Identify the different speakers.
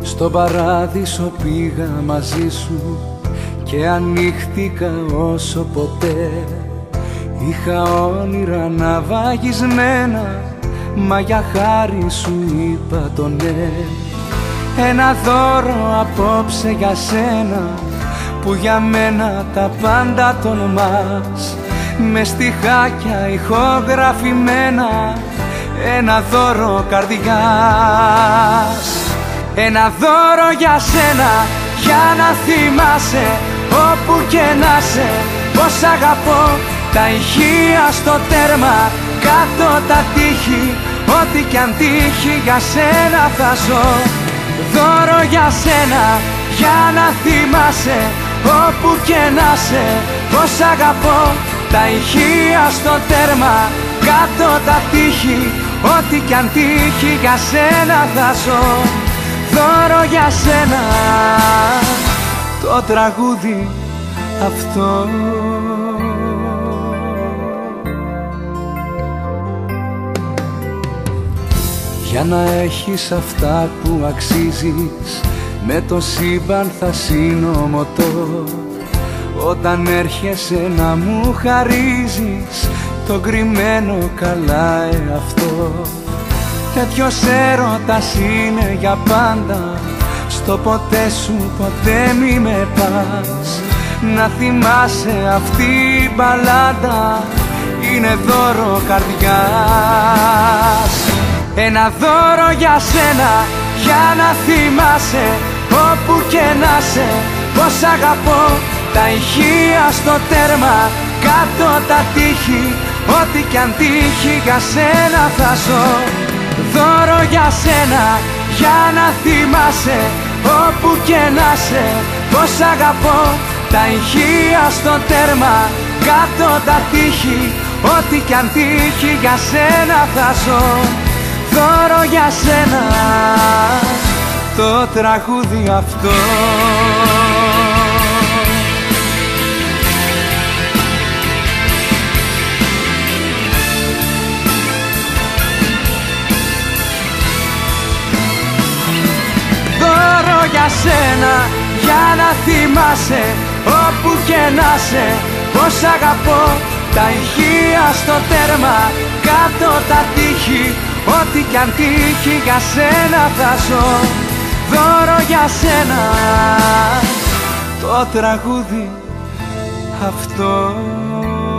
Speaker 1: στον παράδεισο πήγα μαζί σου και ανοίχτηκα όσο ποτέ. Είχα όνειρα ναυαγισμένα, μα για χάρη σου είπα το ναι. Ένα δώρο απόψε για σένα, που για μένα τα πάντα τολμάς. Με στιχάκια ηχογραφημένα, ένα δώρο καρδιάς. Ένα δώρο για σένα, για να θυμάσαι όπου και να σε, πως αγαπώ. Τα ηχεία στο τέρμα, κάτω τα τείχη, ό,τι κι αν τύχει για σένα θα ζω. Δώρο για σένα, για να θυμάσαι όπου και να σε, πως αγαπώ. Τα ηχεία στο τέρμα, κάτω τα τείχη, ό,τι κι αν τύχει για σένα θα ζω. Δώρο για σένα, το τραγούδι αυτό. Για να έχεις αυτά που αξίζεις, με το σύμπαν θα συνομωτώ. Όταν έρχεσαι να μου χαρίζεις το κρυμμένο καλά εαυτό. Τέτοιος έρωτας είναι για πάντα, στο ποτέ σου ποτέ μη με πας. Να θυμάσαι αυτή η μπαλάντα, είναι δώρο καρδιάς. Ένα δώρο για σένα, για να θυμάσαι όπου και να σε, πως αγαπώ. Τα ηχεία στο τέρμα, κάτω τα τείχη, ό,τι κι αν τύχει για σένα θα ζω. Δώρο για σένα, για να θυμάσαι όπου και να σε, πως αγαπώ. Τα ηχεία στο τέρμα, κάτω τα τείχη, ό,τι κι αν τύχει για σένα θα ζω. Δώρο για σένα, το τραγούδι αυτό. Δώρο για σένα, για να θυμάσαι όπου και να σε, πως αγαπώ. Τα ηχεία στο τέρμα, κάτω τα τείχη, ό,τι κι αν τύχει για σένα θα ζω. Δώρο για σένα, το τραγούδι αυτό.